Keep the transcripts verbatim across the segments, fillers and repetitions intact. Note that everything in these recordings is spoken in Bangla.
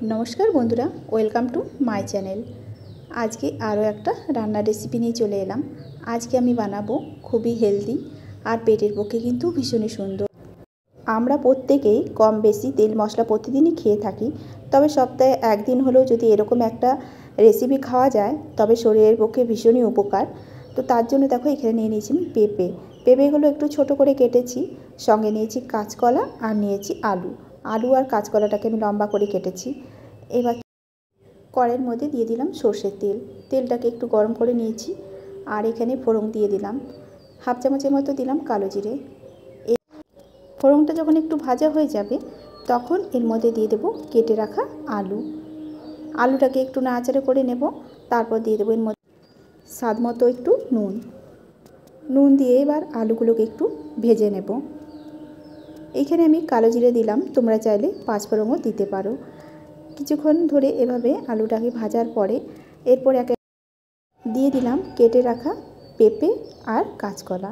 नमस्कार बंधुरा वेलकाम टू माई चैनल। आज के आरो एक रान्नार रेसिपि निये चले एलाम। आज के आमी बानाबो खूबी हेल्दी और पेटेर पक्षे किन्तु भीषण सुंदर। आमरा प्रत्येकेई कम बेशी तेल मशला प्रतिदिनई खेये थाकी, तबे सप्ताहे एक दिन हलेओ जोदि एरकम एकटा रेसिपि खावा जाय तबे शरीरेर पक्षे भीषणई उपकार। तो तार जोन्नो देखो एखाने निये निয়েছি पेঁপে। पेঁপেগুলো একটু ছোটো করে কেটেছি, সঙ্গে নিয়েছি কাঁচকলা আর নিয়েছি আলু। আলু আর কাঁচকলাটাকে আমি লম্বা করে কেটেছি। এবার কড়াইয়ের মধ্যে দিয়ে দিলাম সরষের তেল। তেলটাকে একটু গরম করে নিয়েছি আর এখানে ফোড়ন দিয়ে দিলাম, হাফ চামচের মতো দিলাম কালো জিরে। এই ফোড়নটা যখন একটু ভাজা হয়ে যাবে তখন এর মধ্যে দিয়ে দেবো কেটে রাখা আলু। আলুটাকে একটু নাড়াচাড়া করে নেব, তারপর দিয়ে দেবো এর মধ্যে স্বাদ মতো একটু নুন। নুন দিয়ে এবার আলুগুলোকে একটু ভেজে নেব। এইখানে আমি কালো জিরে দিলাম, তোমরা চাইলে পাঁচফোড়নও দিতে পারো। কিছুক্ষণ ধরে এভাবে আলুটাকে ভাজার পরে এরপর এক দিয়ে দিলাম কেটে রাখা পেঁপে আর কাঁচকলা।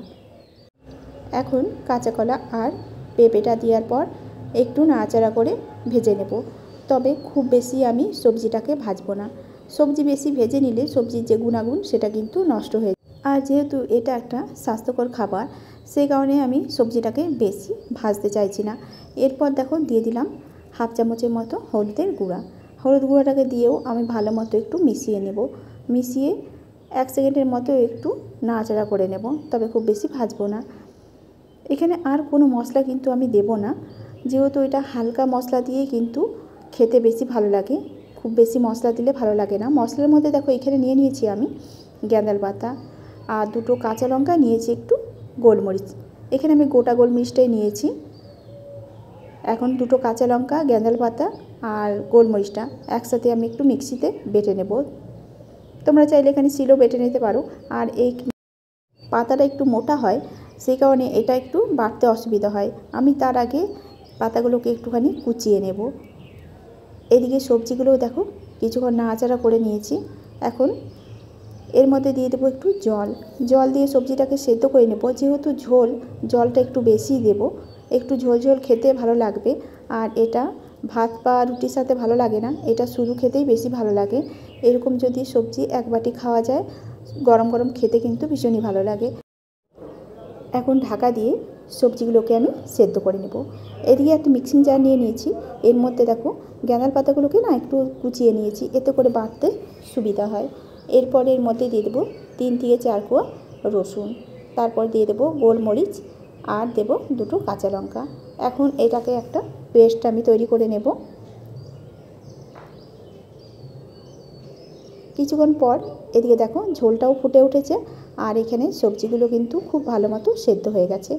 এখন কাঁচাকলা আর পেঁপেটা দেওয়ার পর একটু নাড়াচাড়া করে ভেজে নেব, তবে খুব বেশি আমি সবজিটাকে ভাজবো না। সবজি বেশি ভেজে নিলে সবজির যে গুণাগুণ সেটা কিন্তু নষ্ট হয়ে যায়। আর যেহেতু এটা একটা স্বাস্থ্যকর খাবার, সেই কারণে আমি সবজিটাকে বেশি ভাজতে চাইছি না। এরপর দেখো দিয়ে দিলাম হাফ চামচের মতো হলুদের গুঁড়া। হলুদ গুঁড়াটাকে দিয়েও আমি ভালো মতো একটু মিশিয়ে নেব। মিশিয়ে এক সেকেন্ডের মতো একটু নাড়াচাড়া করে নেব, তবে খুব বেশি ভাজবো না। এখানে আর কোনো মশলা কিন্তু আমি দেব না, যেহেতু এটা হালকা মশলা দিয়ে কিন্তু খেতে বেশি ভালো লাগে। খুব বেশি মশলা দিলে ভালো লাগে না। মশলার মধ্যে দেখো এখানে নিয়ে নিয়েছি আমি গ্যাঁদাল পাতা আর দুটো কাঁচা লঙ্কা, নিয়েছি একটু গোলমরিচ। এখানে আমি গোটা গোলমরিচটাই নিয়েছি। এখন দুটো কাঁচা লঙ্কা, গ্যাঁদাল পাতা আর গোলমরিচটা একসাথে আমি একটু মিক্সিতে বেটে নেব। তোমরা চাইলে এখানে শিলও বেটে নিতে পারো। আর এই পাতাটা একটু মোটা হয়, সেই কারণে এটা একটু বাটতে অসুবিধা হয়। আমি তার আগে পাতাগুলোকে একটুখানি কুচিয়ে নেব। এদিকে সবজিগুলোও দেখো কিছুক্ষণ নাড়াচাড়া করে নিয়েছি। এখন এর মধ্যে দিয়ে দেবো একটু জল। জল দিয়ে সবজিটাকে সেদ্ধ করে নেব। যেহেতু ঝোল, জলটা একটু বেশি দেব। একটু ঝোল ঝোল খেতে ভালো লাগবে। আর এটা ভাত বা রুটির সাথে ভালো লাগে না, এটা শুধু খেতেই বেশি ভালো লাগে। এরকম যদি সবজি এক বাটি খাওয়া যায় গরম গরম খেতে কিন্তু ভীষণই ভালো লাগে। এখন ঢাকা দিয়ে সবজিগুলোকে আমি সেদ্ধ করে নেব। এদিকে একটা মিক্সিং জার নিয়ে নিয়েছি। এর মধ্যে দেখো গ্যাঁদাল পাতাগুলোকে না একটু কুচিয়ে নিয়েছি, এতে করে বাটতে সুবিধা হয়। এরপর এর মধ্যে দিয়ে দেবো তিন থেকে চার কোয়া রসুন, তারপর দিয়ে দেবো গোলমরিচ আর দেবো দুটো কাঁচা লঙ্কা। এখন এটাকে একটা পেস্ট আমি তৈরি করে নেব। কিছুক্ষণ পর এদিকে দেখো ঝোলটাও ফুটে উঠেছে আর এখানে সবজিগুলো কিন্তু খুব ভালো মতো সেদ্ধ হয়ে গেছে।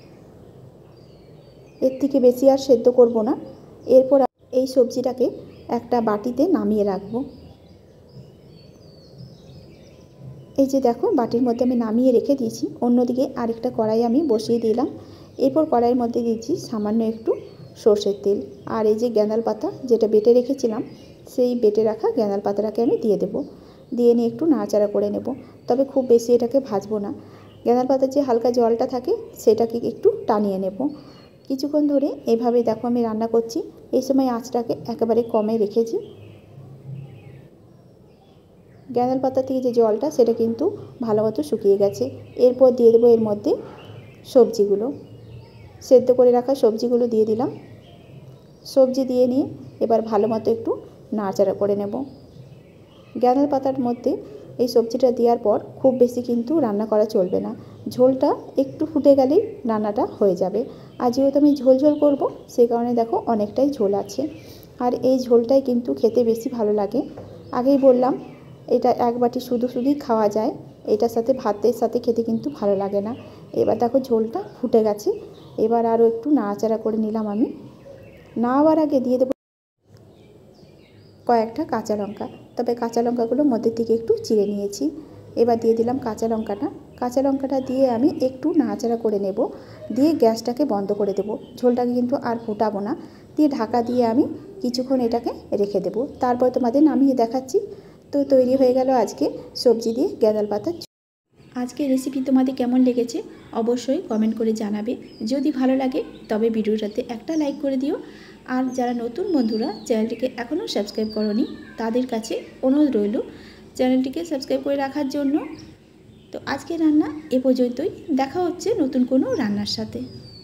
এর থেকে বেশি আর সেদ্ধ করব না। এরপর এই সবজিটাকে একটা বাটিতে নামিয়ে রাখবো। এই যে দেখো বাটির মধ্যে আমি নামিয়ে রেখে দিয়েছি। অন্যদিকে আরেকটা কড়াই আমি বসিয়ে দিলাম। এরপর কড়াইয়ের মধ্যে দিয়েছি সামান্য একটু সর্ষের তেল। আর এই যে গ্যাঁদাল পাতা যেটা বেটে রেখেছিলাম, সেই বেটে রাখা গ্যাঁদাল পাতাটাকে আমি দিয়ে দেবো। দিয়ে নিয়ে একটু নাড়াচাড়া করে নেব, তবে খুব বেশি এটাকে ভাজবো না। গ্যাঁদাল পাতার যে হালকা জলটা থাকে সেটাকে একটু টানিয়ে নেব। কিছুক্ষণ ধরে এভাবেই দেখো আমি রান্না করছি। এই সময় আঁচটাকে একেবারে কমে রেখেছি। গ্যাঁদাল পাতা থেকে যে জলটা সেটা কিন্তু ভালো মতো শুকিয়ে গেছে। এরপর দিয়ে দেবো এর মধ্যে সবজিগুলো। সেদ্ধ করে রাখা সবজিগুলো দিয়ে দিলাম। সবজি দিয়ে নিয়ে এবার ভালো মতো একটু নাড়াচাড়া করে নেব। গ্যাঁদাল পাতার মধ্যে এই সবজিটা দেওয়ার পর খুব বেশি কিন্তু রান্না করা চলবে না। ঝোলটা একটু ফুটে গেলেই রান্নাটা হয়ে যাবে। আর যেহেতু আমি ঝোল ঝোল করব, সেই কারণে দেখো অনেকটাই ঝোল আছে। আর এই ঝোলটাই কিন্তু খেতে বেশি ভালো লাগে। আগেই বললাম এটা এক বাটি শুধু শুধুই খাওয়া যায়, এটার সাথে ভাতের সাথে খেতে কিন্তু ভালো লাগে না। এবার দেখো ঝোলটা ফুটে গেছে। এবার আরও একটু নাড়াচাড়া করে নিলাম আমি। নাওয়ার আগে দিয়ে দেবো কয়েকটা কাঁচা লঙ্কা, তবে কাঁচা লঙ্কাগুলো মধ্যে থেকে একটু চিড়ে নিয়েছি। এবার দিয়ে দিলাম কাঁচা লঙ্কাটা। কাঁচা লঙ্কাটা দিয়ে আমি একটু নাড়াচাড়া করে নেব। দিয়ে গ্যাসটাকে বন্ধ করে দেব। ঝোলটাকে কিন্তু আর ফোটাবো না। দিয়ে ঢাকা দিয়ে আমি কিছুক্ষণ এটাকে রেখে দেব। তারপর তোমাদের নামিয়ে দেখাচ্ছি। তো তৈরি হয়ে গেল আজকে সবজি দিয়ে গ্যাঁদাল পাতা। আজকের রেসিপি তোমাদের কেমন লেগেছে অবশ্যই কমেন্ট করে জানাবে। যদি ভালো লাগে তবে ভিডিওটাতে একটা লাইক করে দিও। আর যারা নতুন বন্ধুরা চ্যানেলটিকে এখনও সাবস্ক্রাইব করনি তাদের কাছে অনুরোধ রইল চ্যানেলটিকে সাবস্ক্রাইব করে রাখার জন্য। তো আজকে রান্না এ পর্যন্তই, দেখা হচ্ছে নতুন কোনো রান্নার সাথে।